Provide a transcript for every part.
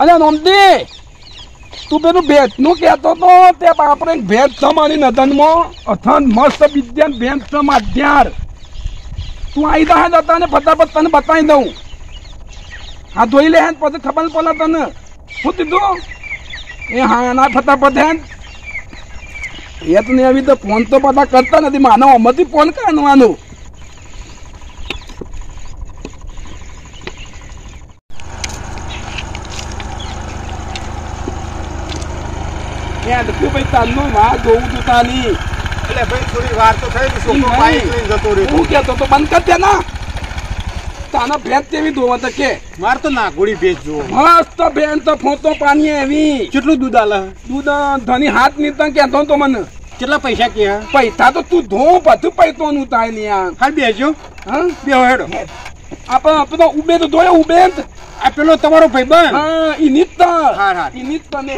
અરે નોમદી તું પેલું ભેટ નું કહેતો તો તે આપણે ભેટ છે મારી નદનમાં અથન મસ્ત વિદ્યાન ભેટ છે માધ્યાર તું આવી દા જતા ને ફટાફટ તને બતાવી દઉં હા ધોઈ લે હે પછી ખબર પડે તને શું કીધું એ હા ના ફટાફટ હે એ તો નહીં આવી તો ફોન તો બધા કરતા નથી માનવ અમથી ફોન કરવાનું ભાઈ તારનો વાહ જોવું તું તાની એટલે ભાઈ થોડી વાર તો થઈ છોકરો બાઈક લઈને જતો રહ્યો હું કેતો તો બંધ કર દે ના તાના ભેંસ તેવી ધોવા તો કે માર તો નાગોડી ભેંસ જોવો મસ્ત ભેંસ તો ફોતો પાણી એવી કેટલું દૂધ આલે દૂધ ધની હાથ ની તને કહેતો તો મને કેટલા પૈસા કે પૈસા તો તું ધો બધું પૈસોનું થાય ને યાર હાલ બેસજો હા બે હેડો આપણે ઉબે તો ધોયો ઉબે આ પેલો તમારો ભાઈબંધ હા ઈ નીત હા હા ઈ નીત ને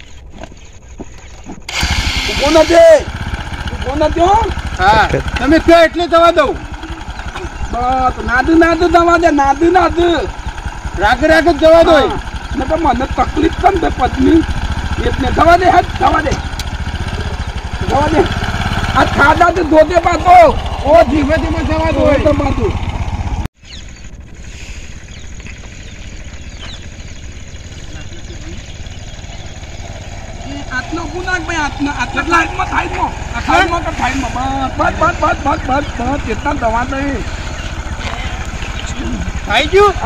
ઉભો નથી હા તમે કયો એટલે દવા દઉં બસ નાદુ દવા દે નાદુ રાગ જ દવા દો ને તો મને તકલીફ કર દે પત્ની એટલે દવા દે આ ખાડા તો ધોતે પાતો ઓ ધીમે ધીમે દવા દો તો પાતું આટલો ગુનાક ભાઈ આટલા લાઈટમાં થાઈમાં બસ કેટલા દવા દઈ આવી ગયું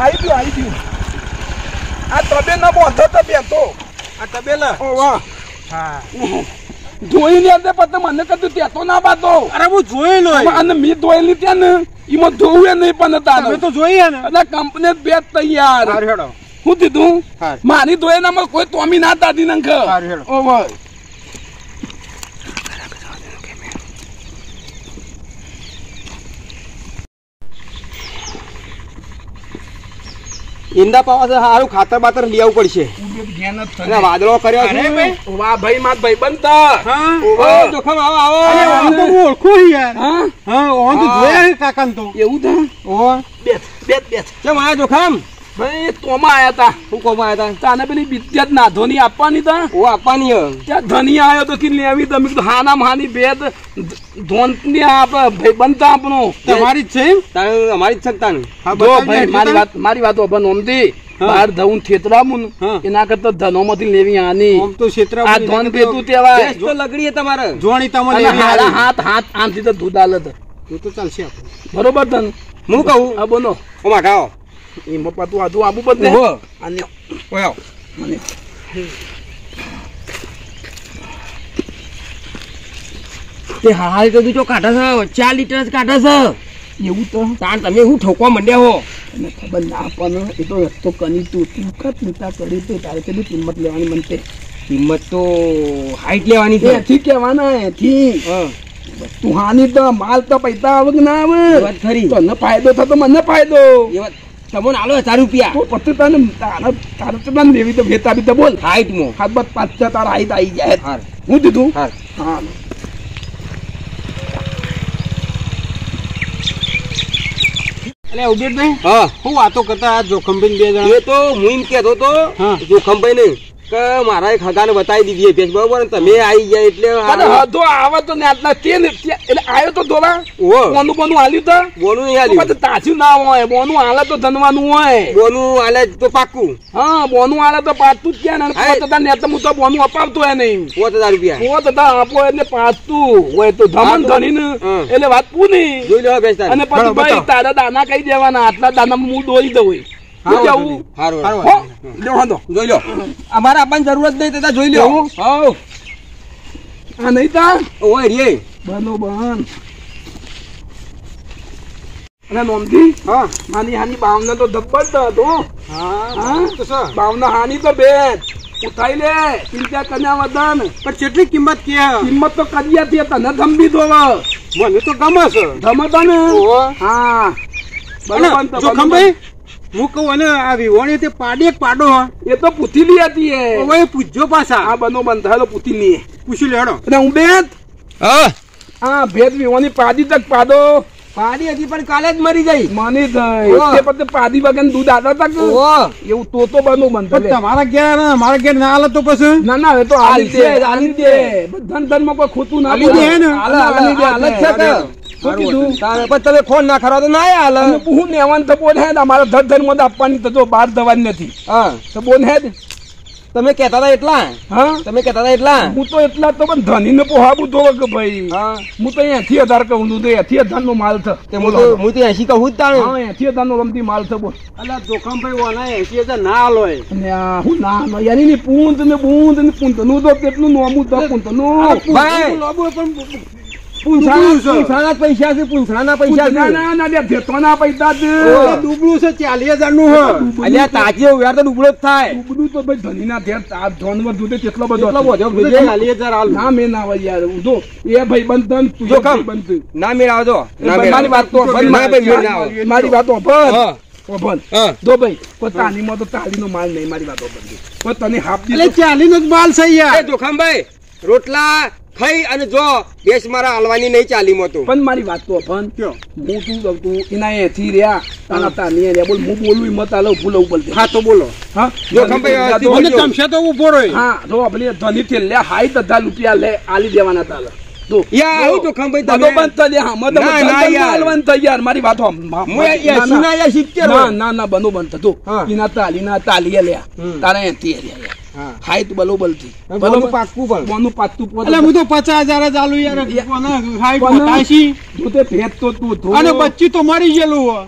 આ તબે ન બોધો તો બેતો આ તબેલા ઓ વાહ હા જોઈને અંદર પછી મને કીધું તેતો ના બાતો અરે હું જોઈ લો અને મી ધોયેલી ત્યાં ને એમાં ધોવે નહીં પણ તારે તો જોઈએ ને અને કંપની બેટ તૈયાર હેડો હું દીધું મારી ધોયેલામાં કોઈ તોમી ના દાદી નંખ ઓ ભાઈ ઈંડા પાવા સારું ખાતર બાતર લઈ આવવું પડશે વાદળો કર્યો છે વાહ ભાઈ માર ભાઈ બનતા જોખમ આવો ઓળખું યાર હા ઓન તો જોયા કાકા તો એવું થા ઓ બેત કેમ આયા જોખમ ભાઈ તોમાં આયા તા શું કોમાં આયા તા તાને પેલી વિદ્યાત ના ધોની આપવાની તા ઓ આપવાની ત્યાં ધની આવ્યો તો કે લેવી તમે કીધું હાનામ હાની બેદ ધોન ની આપણે ભાઈ બનતા આપણો તમારી જ છે અમારી જ છે તાને જો ભાઈ મારી વાત ઓબન ઓમદી બાર ધઉન થેતરામુન એના કરતા ધનોમાંથી લેવી આની ઓમ તો ક્ષેત્ર આ ધોન પેતું તેવા તો લગડી તમારે જોણી તમે લેવી હાથ આમથી તો દૂધ આલે તો એ તો ચાલશે આપણે બરોબર તન હું કહું આ બોનો ઓ માઠાઓ એ મપ્પા તું આધું આબુ બદલે અને ઓયો મને તે હાલ તો જો કાઢે છે 4 લીટર જ કાઢે છે એવું તો તાણ તમે હું ઠોકવા માંડ્યા હો એને ખબર ના પણ એ તો રસ્તો કરી તું ચિંતા કરી તો તારે કેટલી કિંમત લેવાની મનતે કિંમત તો હાઈટ લેવાની છે એથી કહેવાના એથી તું હાની તો માલ તો પૈસા આવે કે ના આવે ખરી તને ફાયદો થતો મને ફાયદો તમને આલો 1000 રૂપિયા તો પછી તને તારે તો તને દેવી તો ભેતા બી તો બોલ હાઈટ મો હાથ બસ 5 તારા હાઈટ આવી જાય હા હું દીધું હા હા એટલે ઉબેરભાઈ હા હું વાતો કરતા જોખમભાઈ બે જણા એ તો હું એમ કહેતો તો જોખમભાઈ ને કે મારા એક હગાને બતાવી દીધી ભેંસ બરોબર તમે આવી ગયા એટલે હદો આવે તો ને આટલા તે એટલે આવ્યો તો દોરા બોનું હાલ્યું તો બોનું નહીં હાલ્યું તાછું ના હોય બોનું હાલે તો ધનવાનું હોય બોનું હાલે તો પાક્કું હા બોનું હાલે તો પાછતું જ ક્યાં ને હું તો બોનું અપાવતો હોય નહીં 5000 રૂપિયા આપો એટલે પાછતું હોય તો ધમન ધની ને એટલે વાત પૂરી જોઈ લો ભેંસ અને પછી ભાઈ તારા દાના કઈ દેવાના આટલા દાના હું દોરી દઉં જોઈ લો અમારે આપવાની જરૂરત નહીં તથા જોઈ લો આ નહીં તા ઓય રે બરોબર અને નોંધી માની હાની ભાવના તો જબરદસ્ત હતો ભાવના હાની તો બેન ઉઠાઈ લે ચિંતા કર્યા વદન પણ કેટલી કિંમત કે કિંમત તો કરીએ છીએ તને ધમબી દો મને તો ગમે છે ગમે તને હા બરોબર જોખમભાઈ હું કહું અને આ વિવોણી તે પાડે પાડો એ તો પૂછી લી હતી હવે પૂછજો પાછા આ બનો બંધાયેલો પૂછી લઈએ પૂછી લેડો અને હું બેન હા ભેદ વિવોની પાડી તક પાડો પાડી હતી પણ કાલે જ મરી ગઈ. માની જાય ઓહ. તે પછી પાદી વગર દૂધ આતા તા કે ઓહો. એવું તો બનવું બનતો પણ તમારા ઘેર મારા ઘેર ના હાલત તો પછી ના ના હવે તો આલી દે આલી આલી દે ધન ધન માં કોઈ ખોટું ના આલી દે બોલે. ને? આલી દે, હાલત છે કે? શું કીધું? તારે પણ તમે ફોન ના ખરો તો ના હાલ. અને હું નેવાન તો બોલ હે ને અમારા ધન ધન માં તો આપવાની તો જો બહાર દવાની નથી હા તો બોલ હે ને. તમે કહેતા હતા એટલા હા તમે કહેતા હતા એટલા હું તો એટલા તો પણ ધની ને પોહાવું તો કે ભાઈ હા હું તો 80,000 કહું છું તો 80,000 નો માલ છે તે હું તો 80 કહું જ તાણે. હા 80,000 નો રમતી માલ છે બોલ. અલા જોખમભાઈ ઓના 80,000 ના હાલોય. અને આ હું ના યાની ની પૂંત ને નું તો કેટલું નોમું તો પૂંત નું ભાઈ. પૂંછાના પૈસા છે પૂંછાના પૈસા ના છે. ના ના બે ભેટોના પૈસા જ ઓહ. ડૂબલું છે 40,000 નું હ. અલ્યા તાજી વ્યાર તો ડૂબળો જ થાય. ડૂબડું તો ભાઈ ધનીના ઘેર આ ધનવર દૂધે કેટલો બધો કેટલો હતો. બધો બધે 40,000 હાલ. ના મેં ના હોય યાર હું જો એ ભાઈ બંધન તું જો કામ. બંધ ના મેળ આવજો મારી વાત તો મારી મેળ ના આવે. મારી વાત ઓફર હા. ઓફર હા. જો ભાઈ કોઈ તાલીમાં તો તાલીનો માલ નહીં મારી વાત ઓફર કોઈ તને હાફ એટલે 40 નો જ માલ છે યાર. એ જોખમભાઈ રોટલા ખાઈ અને જો દેશ મારા હલવાની નહીં ચાલી મોતો. પણ મારી વાત તો ઓફર કયો? હું તું કહું તું એના એથી રહ્યા તાના તાની રહ્યા બોલ હું બોલું મત આલો ભૂલો બોલતે હા તો બોલો. હા જોખમભાઈ, જો, મને તમશે તો ઉભો રહ્યો. હા જો આપણે ધની થી લે હાઈ તથા રૂપિયા લે આલી દેવાના તાલે તો યા આવું જોખમભાઈ બધો તમે. બંધ થઈ ગયા મત ના, ના, યાર. હાલવાનું તૈયાર મારી વાત હું યા સુના યા 70 ના ના ના બનો બંધ થતું હા. એના તાલીના તાલીએ લ્યા હમ. તારે એથી રહ્યા હા. હાઈ તો બલોબલ થી બોલું પાકું પણ. બોનું પાતું પોત એટલે હું તો 50,000 જ આલુ યાર. કોના હાઈ કોના? 85. તું તે ભેદ તો તું ધો. અને બચ્ચી તો મરી ગયેલું હો.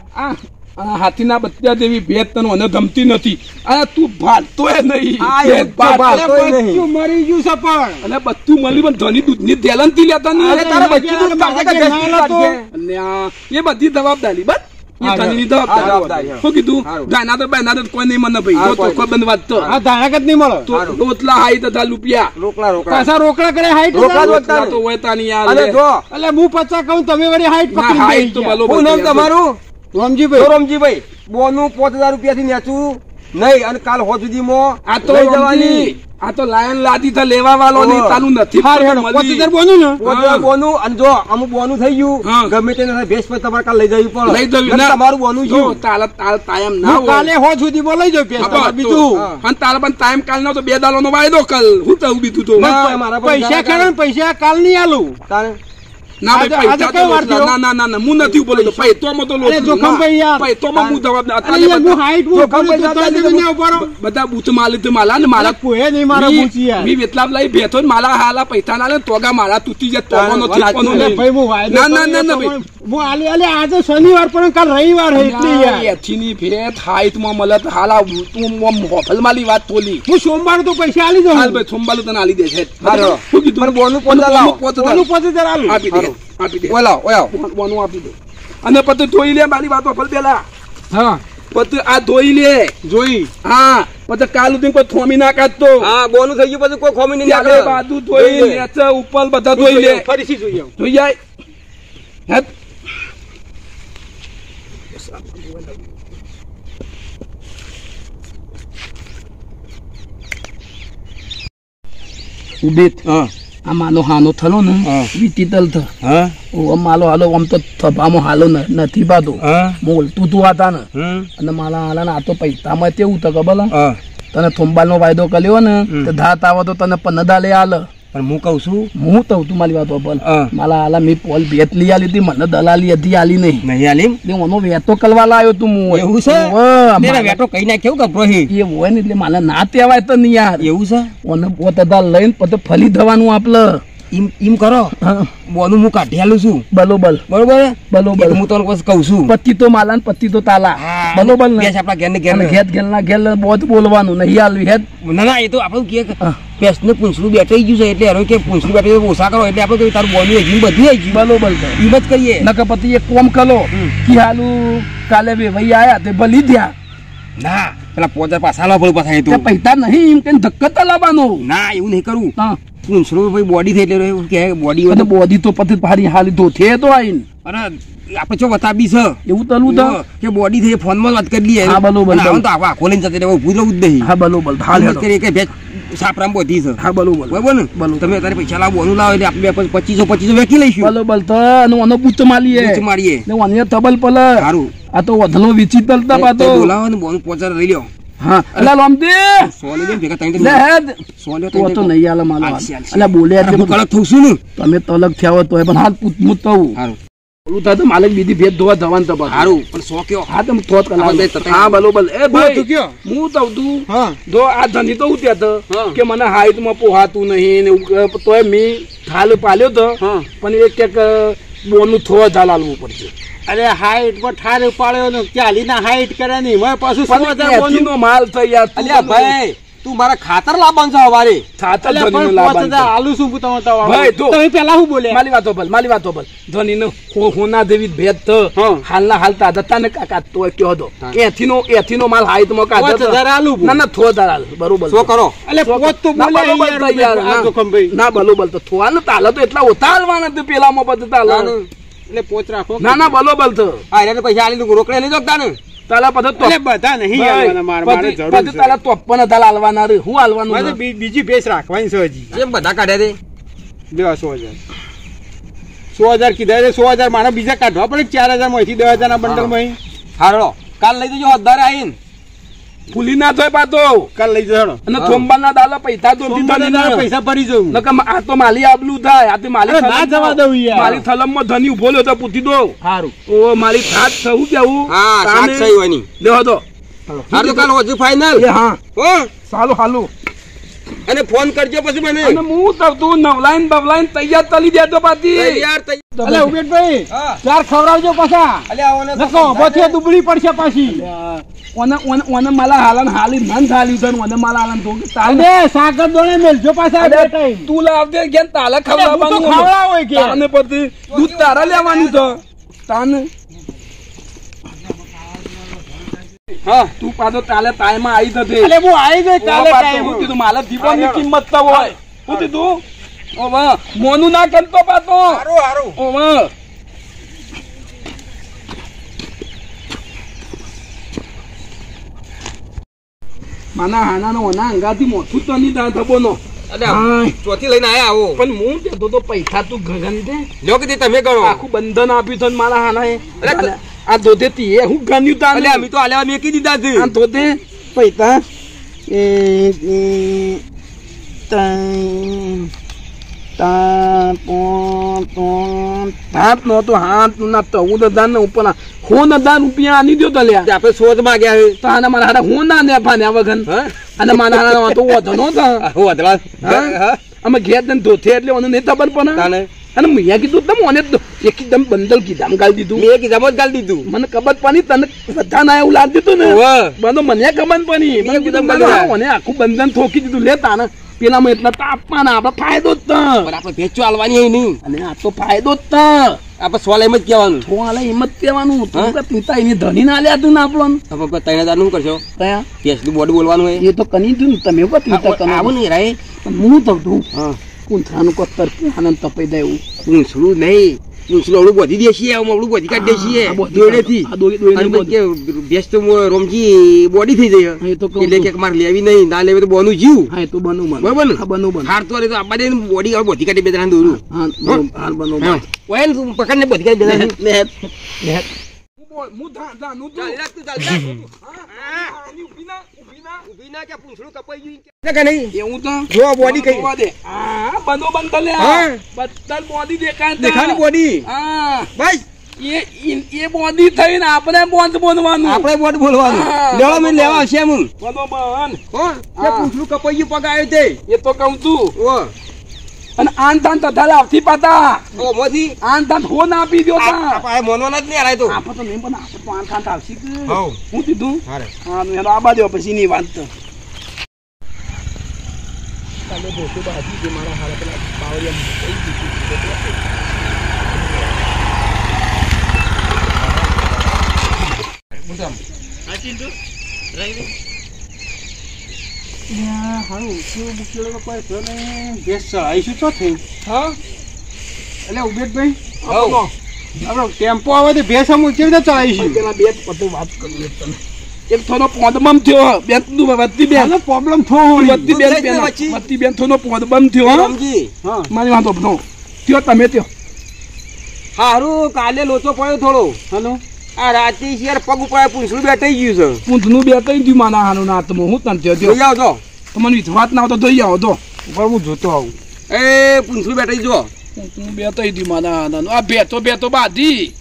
આ હાથીના બચ્ચા જેવી ભેદ તને અને ગમતી નથી અને તું ભાલતોય નહીં આ ભેદ એવું તો ભાલ. ભાલ. અરે તોય નહીં. બચ્ચું મરી ગયું છે પણ. અને બધું મળી પણ ધની દૂધની દેલનથી લેતા નહીં. અરે તારા બચ્ચું દૂધ કાઢે કે ભેંસ દૂધ કાઢે? અને એ બધી જવાબદારી બસ એ હા, ધનીની હા, જવાબદારી, જવાબદારી હા. શું કીધું સારું. ગાના તો બેના તો કોઈ નહીં મને ભાઈ હા, જો તો કોઈ કોઈ બંધ વાત તો આ ધારક જ નહીં મળે. તો સારું. રોટલા હાઈ તથા રૂપિયા રોકડા રોકડા પાછા રોકડા કરે હાઈટ રોકડા હજાર? જ રોટલા તો હોય તાની યાર અને લે. જો એટલે હું 50 કહું તમે વળી હાઈટ ના, પકડી હાઈટ તો ગયા. બલો શું નામ તમારું? રોમજીભાઈ. રોમજીભાઈ બોનું 5,000 રૂપિયાથી નેચું નહીં અને કાલ હોજ સુધીમાં આ તો લઈ રમજી, આ તો લાયન લાદી તો લેવા વાળો નહીં ઓહ. તાનું નથી હાર હેડો, મળી. 50,000 બોનું ને? 5,000 બોનું અને જો અમુક બોનું થઈ ગયું હા. ગમે તેને ભેસ પર તમારે કાલ લઈ જવી પડે લઈ જવી અને ના. તમારું બોનું જો શું તાલ કાયમ ના હું હોય કાલે હોજ સુધીમાં લઈ જાઉં પેલા. હા, બસ, બીજું તો. અને તારા પણ ટાઈમ કાલ નો તો 2 દાડોનો વાયદો કર હું તો બીજું તો ના, મારા પણ પૈસા ઘણા ખરા ને પૈસા કાલ નહીં આલું. તારે ના ભાઈ આજે પૈસા કઈ તો વાર લોટલા. થયો? ના ના ના ના હું નથી બોલતો પૈતોમાં તો અરે લોટલું. જોખમભાઈ ના. યાર. પૈતોમાં હું જવાબદાર અરે અત્યારે યાર, હું હાઈટ હું જોખમભાઈ બોલું તો દાદા તમે ના ઉભા રહો. બધા બૂથ માલી તો માલા ને મારા કોઈ નહીં મારા પૂછી યાર. મી વેતલાબ લઈ બેઠો ને મારા હાલા પૈસા ના લે તોગા મારા તૂટી જાય તોગોનો વાત ચીપકોનો સાચી. અરે નહીં. ભાઈ હું વાયદો ના, ના, કરું ના, ના, તો ભાઈ. હું આલી આલી આજે શનિવાર પણ કાલ રવિવાર હે એટલે યાર. એથીની ભેટ હાઈટમાં મળે તો હાલા તું આમ હોફલમાલી વાત થોલી હું સોમવારે તો પૈસા આલી દઉં. હાલ ભાઈ સોમવારે તને આલી દે છે હારો. શું કીધું પણ બોનું 5,000 લાવો. બોલું 50,000 આલું. આપી દે આપી દે ઓલા ઓયા બોનું આપી દે અને પછી ધોઈ લે મારી વાત હોફલ પેલા હા પછી આ ધોઈ લે જોઈ. હા પછી કાલ સુધી કોઈ થોમી ના કાઢતો હા બોનું થઈ ગયું પછી કોઈ ખોમી નહીં ત્યાં બે બાજુ ધોઈ લે છે, ઉપર બધા ધોઈ લે ફરીથી જોઈએ. ધોઈ જાય હેત. ઉબેત આ માલો હાનો થલો ને હા. વીતીતલ થ હા ઓ માલો હાલો આમ તો થપામાં હાલો નથી પાતો હા મોલતું તું હતા ને અને માલા હાલા ને આ તો પૈસામાં તેવું તો ખબર હા તને થોંબાલ નો વાયદો કર્યો ને તો ધાત આવો તો તને 15 લે આલે પણ હું કહું છું હું તો તું મારી વાત બોલ હા. માલા હાલા મેં પોલ ભેટ લઈ આલી હતી મને દલાલી હતી આલી નહીં નહીં આલીમ એટલે ઓનો વેતો કરવા લાયો તું હું એવું છે? ઓવે, તેરા માલા- વેટો કઈ નાખ્યો ગભરો હી એ હોય ને એટલે મારે ના તેવાય તો નહીં યાર એવું છે ઓને પોત અધા લઈને પછી ફલી થવાનું આપલે એમ કરો હા, બોનું હું કાઢી આલું છું બલોબલ બરોબર બલોબલ હું તને પછી કહું છું પત્તી તો માલા ને પત્તી તો તાલા બલોબર ને બેસ આપણા ઘેર ને ઘેર અને ઘેર ઘેરના ઘેર બહુ બોલવાનું નહીં હાલવી હેત ના ના એ તો આપણે કે હા. પેસ ને પૂંછડું બેઠાઈ ગયું છે એટલે એનો કે પૂંછડું બેઠે ઓછા કરો એટલે આપણે કહ્યું તારું બોનું એકદમ બધી આવી ગયું બલોબર છે ઈ જ કરીએ નકર પછી એક કોમ કલો કે હાલું કાલે બે ભાઈ આયા તે ભલી થયા ના પેલા પોતા પાછા લાવવા પડે પાછા એ તો તે પૈસા નહીં એમ કઈ ધક્કો તો લાવવાનો ના એવું નહીં કરવું હા પૂંછડું ભાઈ બોડી થઈ એટલે એવું કે બોડી અને બોડી તો પછી ભારી હાલી ધોથે તો આઈને અરે આપણે ચો બતાવી છે એવું તલું તો કે બોડી થઈ ફોનમાં વાત કરી લઈએ હા, બરોબર. તો આખો લઈને જતી રહે ભૂલો જ નહીં હા બરોબર હાલ હેડો. કરી કે ભેજ સાપરામ બોધી છે હા બરોબર બરોબર ને બરોબર. તમે અત્યારે પૈસા લાવો ઓનું લાવો એટલે આપણે 2500 વેચી લઈશું બરોબર તો અને ઓનો બુચ્ચ માલીએ વેચ મારીએ ને ઓને તબલ પલ સારું આ તો વધલો વિચિત તલતા પાતો બોલાવો ને બોનું પોચર લઈ લ્યો હા અલા લોમદે સોલે દે ભેગા તઈ લે હેડ સોલે તો તો નહીં આલે માલો હાલશે, હાલશે. અલા બોલે એટલે હું કડક થઉં છું ને તમે તલક થયા તો પણ હાલ પૂછમું તો સારું ઓલું થાય તો માલિક બીજી ભેદ ધોવા જવાનું તો પાછું. સારું પણ 100 કયો હા તમે થોત કલાક આપણે તતાઈ હા બરોબર એ તું ભાઈ કયો હું તો તું હા જો આ ધની તો ઉત્યા તો હા. કે મને હાઈટમાં પોહાતું નહીં ને એવું તોય મેં થાલ પાલ્યો તો હા. પણ એક એક બોનું થો ઝાલ આલવું પડશે અરે હાઈટ પર ઠાર ઉપાડ્યો ને ચાલી ના હાઈટ કરે નહીં મેં પાછું પણ એથીનો માલ થઈ યાર તું અલ્યા ભાઈ તું મારા ખાતર લાવવાનું છે હવારે થાતર અલ્યા ધનીનો પણ લાભ 5000 આલતો. આલુ શું તમે ભાઈ, જો. તમે પેલા શું બોલ્યા માલી વાતો ભલ ધનીનો હોના દેવી ભેદ તો હા. હાલના હાલતા હતા ને કાકા તો કયો હતો હા. એથીનો માલ હાઈટમાં કાઢો તો. 5000 આલુ ના ના થો ધાલ બરોબર શું કરો અલ્યા પોત તો ના, બોલ્યા બરોબર યાર, તો યાર, આ ના. જોખમભાઈ. ના બરોબર તો થોવા ને તાલે તો એટલા ઓછા હાલવાના તે પેલામાં બધું તાલે એટલે પોત રાખો ના ના બરોબર તો આ એને પૈસા આલી તું રોકડે નહીં જોગતા ને તાલા પછી તો અલે બધા નહીં આવવાના, મારે જરૂર પછી છે. તાલા તોપ્પન હતા હાલવાના રે હું હાલવાનું મારે છે? બીજી ભેસ રાખવાની છે હજી કેમ બધા કાઢ્યા તે દેવા 100,000 100,000 કીધા છે 100,000 મારા બીજા કાઢવા પડે 4,000 માંથી 10,000 ના બંડલ માં હારો કાલ લઈ જજો હદારે આવીને ફૂલી ના થાય પાતો કાલ લઈ જજો અને સોમવાર ના દાલા પૈસા તો પૈસા ભરી જવું આ તો માલી આબલું થાય આ તો માલી અરે ના જવા દઉં યાર. માલી થલમ માં ધની ઉભો લ્યો તો પૂછી દો સારું ઓ મારી થાત થવું કેવું હા તાને સાત સહી વાની લેવો તો હાર તો કાલ હજુ ફાઈનલ એ હા હો સાલું હાલું અને ફોન કરજો પછી મને અને હું તો તું નવલાઈન બવલાઈન તૈયાર તલી દેતો પાતી તૈયાર અલે ઉમેશભાઈ હા. ચાર ખવડાવજો પાછા અલ્યા આવો ને તો નકો પછી દુબળી પડશે પાછી ઓને માલા હાલન હાલી નન થાલી ઉધન ઓને માલા હાલન તો તાને અને સાકર દોણે મેલજો પાછા બે ટાઈમ તું લાવ દે કે તાલે હું તો ખવડાવવાનું ખવડાવો કે તાને પછી દૂધ તારા લેવાનું તો તાને હા તું પાછો તાલે ટાઈમમાં આવી થતે અલે હું આવી ગઈ કાલે ટાઈમ હું કીધું માલા દીવાની કિંમત તો હોય હું કીધું ઓ વાહ મોનું ના કરતો પાતો હારું હારું ઓ વાહ માના હાનાનો ઓના અંગાથી મોથું તો નહીં તા થબોનો અલ્યા ચોથી લઈને આયા આવો પણ હું કહેતો તો પૈસા તું ગગન દે લ્યો કે તે તમે ગણો આખું બંધન આપ્યું તો મારા હાના અરે આ ધોતે તીએ હું ગણ્યું તા અલ્યા અમે તો આલ્યા મેકી દીધા છે આ ધોતે પૈસા હાથ નો તો હાથ ના 14,000 ને ઉપર 1,000 રૂપિયા આની દો તો લ્યા આપણે સોચ માં ગયા છે તો આના મારા હાડા હું ના ને પાન્યા વગન હા અને મારા હાડા તો વધો નો તા હું અદલા હા? અમે ઘેર દન ધોતે એટલે મને નહીં ખબર પણ તાને અને મેં કીધું તમે મને એકદમ બંદલ કીધામ ગાળી દીધું મેં કીધા મત ગાલ દીધું મને ખબર પડી તને બધા ના એવું લાગતું હતું ને ઓવે. બંધો મને ખબર પડી મને કીધું કીધું મને મને આખું બંધન ઠોકી દીધું લેતા ને પેલામાં એટલા તાપમાન આપડે ફાયદો જ તા પણ આપણે ભેચો આલવાની હોય નહીં અને આ તો ફાયદો જ તા આપણે સોલ એમ જ કહેવાનું તો આલે હિંમત કહેવાનું તું હા? કે પિતા એની ધની ના લ્યા તું ના આપણો આપણે 3,000 નું કરશો કયા ભેચનું બોડી બોલવાનું હોય એ તો કની તું તમે કો પિતા કનો આવું નહીં રાય પણ હું તો તું હા કુંથરાનું કોતર આનંદ તપાઈ દે એવું પૂંછડું નહીં પૂંછડું અવળું બધી દેશીએ અવળું બધી કાઢી દેશીએ આ બધી દોડેથી આ દોડી અને દોડી પછી કે ભેંસ તો રોમજી બોડી થઈ જાય હા, એ તો કહું એટલે છું. કે મારે લેવી નહીં ના લેવી તો બોનું જીવ હા એ તો બનવું બન બરોબર ને? હા બનવું બન હાર તો અરે તો આબા દે બોડી હવે બધી કાઢી બેદરા દોરું હા બનવું હાલ બનવું હા ઓય ને તું પકડ ને બધી કાઢી બેદરા હું ધાનું ચાલ રાખ તું ચાલ રાખ ઊભી ના કે પૂંછડું કપાઈ ગયું કે નહીં એવું તો જો બોડી કઈ જોવા દે હા બંધો બંધ લે હા. બધા બોડી દેખાય તા. દેખાની બોડી હા બસ એ બોડી થઈને આપણે બોંધ બોલવાનું આપણે બોડ બોલવાનું હા. લેવા મેં લેવા આવશે એમ બંધો બંધ હો કે હા. પૂંછડું કપાઈ ગયું પગ આવ્યો તે એ તો કહું છું ઓ અને આન તાન તથા લાવથી પાતા ઓ મોથી આન તાન હો ના આપી દો તા આ મોનવાના જ નહીં આરાય તો આપણે તો નહીં પણ આપણે તો આન તાન આવશી કે હાઉ. હું કીધું હારે હા મેં આ બાજુ પછી ની વાત તો કાલે દોસ્તો બાજી જે મારા હારા પેલા બાવળિયા હારું શું બુકેલો કોઈ થયો નહીં ગેસ ચડાવીશું તો થઈ હા એટલે ઉબેટભાઈ હવ આપણો ટેમ્પો આવે તો ભેસ અમુક કેવી રીતે ચડાવીશું પેલા બે પતો વાત કરી તને એક થોડો પોદબમ થયો બેન તું વત્તી બેન પ્રોબ્લેમ થયો વત્તી બેન વત્તી બેન થોડો પોદબમ થયો હા સમજી હા મારી વાંધો નો થયો તમે થયો હારું કાલે લોચો પડ્યો થોડો હલો આ રાતે યાર પગ ઉપર પૂંછડું બેઠાઈ ગયું છે પૂંછનું બે તઈ ગયું માના હાનું નાતમાં હું તને થયો જોઈ આવો તો તમને વિશ્વાસ ના આવતો જોઈ આવો તો ઉપર હું જોતો આવું એ પૂંછડું બેઠાઈ જો પૂંછનું બે તઈ ગયું માના હાનું આ બેતો બાધી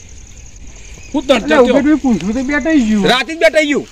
હું તને એટલે થયો ઉબેટભાઈ પૂછવું તો બેઠાઈ ગયું રાતે જ બેઠાઈ ગયું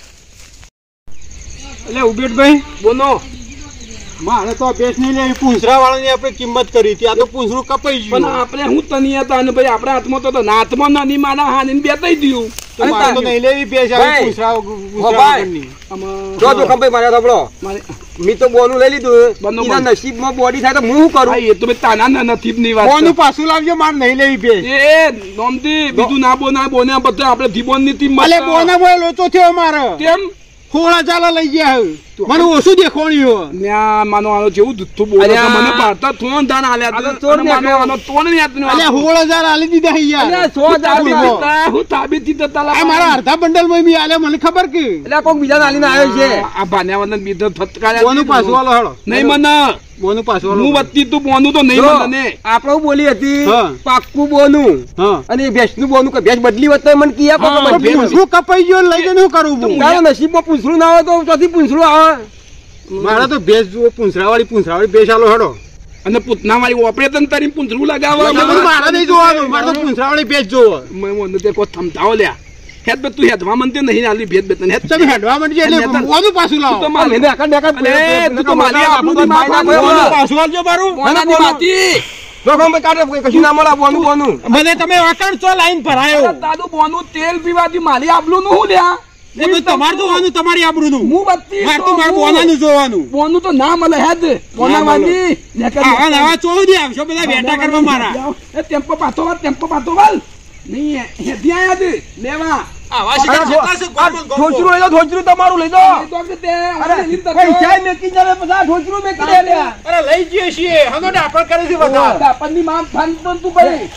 એટલે ઉબેટભાઈ બોલો મારે તો અભ્યાસ નહીં લેવી પૂંછરા વાળાની આપણે કિંમત કરી હતી આ તો પૂંછરું કપાઈ પણ ગયું આપણે હું તની હતા અને ભાઈ આપણા હાથમાં તો નાથમાં નાની માના હાની બે તઈ ગયું તો મારે તો નહીં લેવી ભેંસ આવે ભાઈ. પૂંછરા ભાઈ. વગરની. જો જો કંપાઈ માર્યા સાંભળો મારે મેં તો બોનું લઈ લીધું બોનું એના બોલ. નસીબમાં બોડી થાય તો હું શું કરું એ તો ભાઈ તાના ના નસીબની વાત કોનું પાછું લાવજો મારે નહીં લેવી ભેંસ એ નોમદી બીજું ના બોને બધા આપણે ધીબોનની ટીમ અલે બોના બોય લોચો થયો મારે કેમ ખોળા ચાલા લઈ ગયા હવે. મને ઓછું દેખોણ્યો ન્યા માનો આનો જેવું દુથ્થું બોલે છે અલ્યા. મને ભારતા થોન દાન આલ્યા આ તો તો ચોર અને માનો નીકળ્યો. આનો તોણ ની હાથનું અલે આપ્યું. 16,000 આલી દીધા છે યાર. અલ્યા, 16,000 બોલો. હું તાબીથી તો તાલા આ મારા અડધા બંડલ માં બી આલે મને ખબર કે એટલે કોક બીજા નાલીને આવ્યો છે આ ભાન્યાવંદન બીજો ફટકાર્યા બોનું પાછું વાલો હેડો નહીં મને બોનું પાછું હું વાલો વત્તી તું બોનું તો નહીં જો, મને આપણું બોલી હતી હા. પાક્કું બોનું હા અને ભેંસનું બોનું કે ભેંસ બદલી વખતે મને કિયા હા, કોક બદલી ભેંસ. પૂંછડું કપાઈ ગયો ને લઈ જઈને શું કરું હું? તારા નસીબમાં પૂંછડું ના આવે તો ચોથી પૂંછડું આવે મારે તો ભેંસ જુઓ પૂંછરાવાળી ભેંસ આલો હેડો અને પૂતના વાળી ઓપરેશન તારી પૂંછરું લગાવવા મારે નહીં જોવાનું મારે તો પૂંછરાવાળી ભેંસ જોવો મને તે કોઈ થમતાવો લ્યા હેત બે તું હેતવા મને તે નહીં આલી ભેદ બેતન હેત તમે હેડવા માંડી એટલે નેતા- બોનું પાછું લાવો તું તો મારી ડેકા ડેકા અલે, તું તો મારી આપણું દી માપવાનું બોનું બોલો. પાછું આલજો મારું મોનાની માતી. જોખમ કાઢે કશું ના મળે બોનું બોનું મને તમે વાકણ ચો લાઈન ભરાયો તારું બોનું તેલ પીવાથી મારી આપલું નું હું લ્યા એ બધું તમારે જોવાનું તમારી આબરૂનું હું બત્તી મારે તો મારે બોનાનું જોવાનું બોનું તો ના મળે હેદ બોના વાળી આવા નવા ચોદી આવશો બધા બેઠા કરવા મારા એ ટેમ્પો પાતો વાલ નહીં હેધી આયા છે લેવા આવા ઠોચરું એટલે ઠોચરું તમારું લઈ જાઓ એ તો કે તે અરે પૈસા મેકી જાય પછી ઠોચરું મેકી દે લ્યા અરે લઈ જઈએ છીએ હનો ડાપણ કરે છે બધા આપણની મામ ફાન તો તું કરી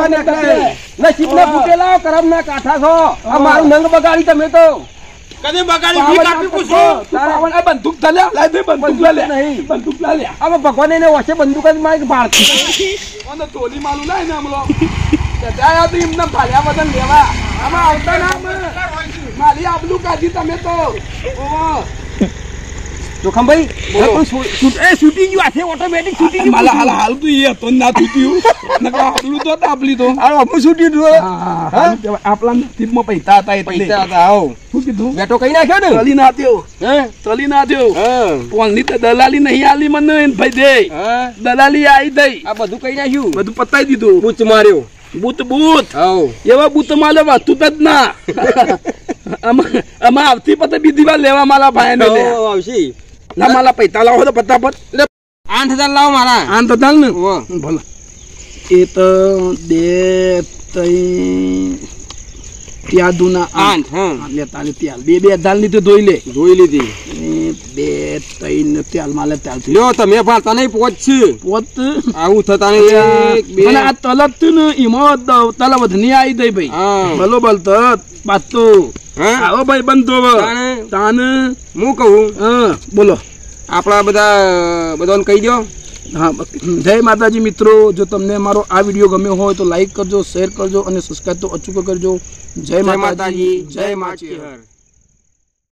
નસીબના ફૂટેલા કરમ ના કાઠા છો આ મારું નંગ બગાડી તમે તો કદે બગાડી ભીખ આપી પૂછો બંદૂક ચાલ્યા લાય દે બંદૂક લે નહીં. બંદૂક લે હવે ભગવાન એને વચ્ચે બંદૂક જ મારી ભારતી ઓને ટોલી માલું લાય ને હમલો ત્યાં તો એમને ભાલ્યા વતન લેવા આમાં આવતા ના અમે. મારી આબલું કાઢી તમે તો ઓહો. જોખમભાઈ છૂટી ગયું હાથે ઓટોમેટિક છૂટી ગયું માલા હાલ હાલ તું એ હતો ને ના તૂટ્યું નકર આબલું તો તાપલી તો હું છૂટી ગયું આપણા નસીબમાં પૈસા હતા એટલે પૈસા હતા આવો શું કીધું બેટો કઈ નાખ્યો ને તલી ના થયો હે તલી ના થયો હા પોલની તો દલાલી નહીં આલી મને એને ભાઈ દે હા દલાલી આવી દઈ આ બધું કઈ નાખ્યું બધું પતાઈ દીધું બૂચ માર્યો બૂત આવો એવા બૂત માલે વાતું જ ના આમાં આવતી પતે બીજી વાર લેવા માલા ભાઈ ને લે આવશે ના માલા પૈસા લાવો તો ફટાફટ 8,000 લાવો મારા આન તો ચાલ ને ઓહો. ભલે એ તો બે ત્રણ ત્યાં દુના 8 હા લેતા લે ત્યાલ બે હજાર ની તો ધોઈ લે જોઈ લીધી એ બે ત્રણ ત્યાલ માલે ત્યાલ લ્યો તમે ભાળતા નહીં પહોંચશે પોત આવું થતા નહીં એક બે અને આ તલત તું ને એમાં તલબ નહીં આવી દઈ ભાઈ હા ભલો ભલ તો પાતો હા આવો ભાઈ બંધો તાણે તાન હું કહું હા બોલો આપણા બધાને કહી દો હા જય માતાજી મિત્રો જો તમને મારો આ વિડીયો ગમ્યો હોય તો લાઈક કરજો શેર કરજો અને સબસ્ક્રાઇબ તો અચૂક કરજો જય માતાજી જય માતાજી જય માચી હર